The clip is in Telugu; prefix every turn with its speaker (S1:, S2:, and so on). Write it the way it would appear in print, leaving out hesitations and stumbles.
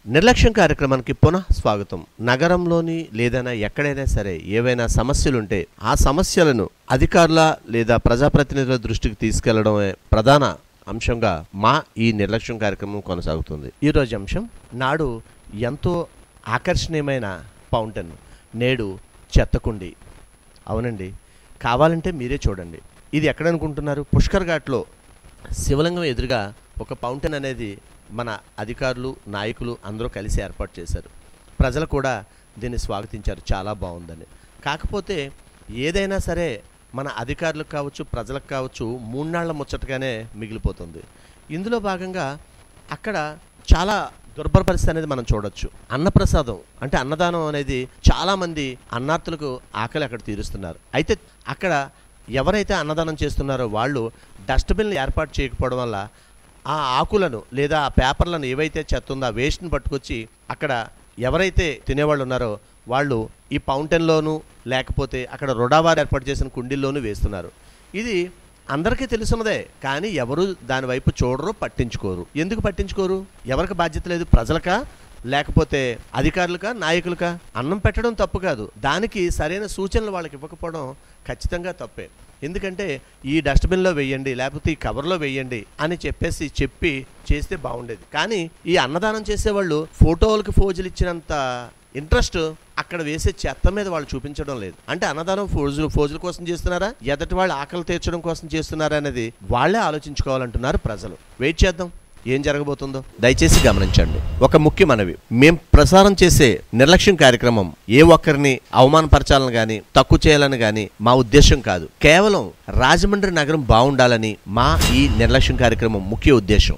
S1: నిర్లక్ష్యం కార్యక్రమానికి పునః స్వాగతం. నగరంలోని లేదైనా ఎక్కడైనా సరే ఏవైనా సమస్యలుంటే ఆ సమస్యలను అధికారుల లేదా ప్రజాప్రతినిధుల దృష్టికి తీసుకెళ్లడమే ప్రధాన అంశంగా మా ఈ నిర్లక్ష్యం కార్యక్రమం కొనసాగుతుంది. ఈరోజు అంశం నాడు ఎంతో ఆకర్షణీయమైన ఫౌంటైన్, నేడు చెత్తకుండి. అవునండి, కావాలంటే మీరే చూడండి. ఇది ఎక్కడ అనుకుంటున్నారు? పుష్కర్ ఘాట్లో శివలింగం ఎదురుగా ఒక ఫౌంటైన్ అనేది మన అధికారులు, నాయకులు అందరూ కలిసి ఏర్పాటు చేశారు. ప్రజలు కూడా దీన్ని స్వాగతించారు, చాలా బాగుందని. కాకపోతే ఏదైనా సరే మన అధికారులకు కావచ్చు, ప్రజలకు కావచ్చు, మూడునాళ్ల ముచ్చటగానే మిగిలిపోతుంది. ఇందులో భాగంగా అక్కడ చాలా దుర్భర పరిస్థితి అనేది మనం చూడొచ్చు. అన్నప్రసాదం అంటే అన్నదానం అనేది చాలామంది అన్నార్థులకు ఆకలి అక్కడ తీరుస్తున్నారు. అయితే అక్కడ ఎవరైతే అన్నదానం చేస్తున్నారో వాళ్ళు డస్ట్బిన్లు ఏర్పాటు చేయకపోవడం వల్ల ఆ ఆకులను లేదా ఆ పేపర్లను ఏవైతే చెత్త ఉందో ఆ వేస్ట్ని పట్టుకొచ్చి అక్కడ ఎవరైతే తినేవాళ్ళు ఉన్నారో వాళ్ళు ఈ ఫౌంటైన్లోనూ లేకపోతే అక్కడ రొడావారు ఏర్పాటు చేసిన కుండీల్లోనూ వేస్తున్నారు. ఇది అందరికీ తెలుసున్నదే, కానీ ఎవరు దాని వైపు చూడరు, పట్టించుకోరు. ఎందుకు పట్టించుకోరు? ఎవరికి బాధ్యత లేదు? ప్రజలకా లేకపోతే అధికారులకా, నాయకులకా? అన్నం పెట్టడం తప్పు కాదు, దానికి సరైన సూచనలు వాళ్ళకి ఇవ్వకపోవడం ఖచ్చితంగా తప్పే. ఎందుకంటే ఈ డస్ట్బిన్లో వేయండి లేకపోతే ఈ కవర్లో వేయండి అని చెప్పి చేస్తే బాగుండేది. కానీ ఈ అన్నదానం చేసేవాళ్ళు ఫోటోలకు ఫోజులు ఇచ్చినంత ఇంట్రెస్ట్ అక్కడ వేసే చెత్త మీద వాళ్ళు చూపించడం లేదు. అంటే అన్నదానం ఫోజుల కోసం చేస్తున్నారా, ఎదటి వాళ్ళు ఆకలి తీర్చడం కోసం చేస్తున్నారా అనేది వాళ్ళే ఆలోచించుకోవాలంటున్నారు ప్రజలు. వెయిట్ చేద్దాం ఏం జరగబోతుందో. దయచేసి గమనించండి. ఒక ముఖ్య మనవి, మేం ప్రసారం చేసే నిర్లక్ష్యం కార్యక్రమం ఏ ఒక్కరిని అవమానపరచాలని గాని తక్కువ చేయాలని గాని మా ఉద్దేశం కాదు. కేవలం రాజమండ్రి నగరం బాగుండాలని మా ఈ నిర్లక్ష్యం కార్యక్రమం ముఖ్య ఉద్దేశం.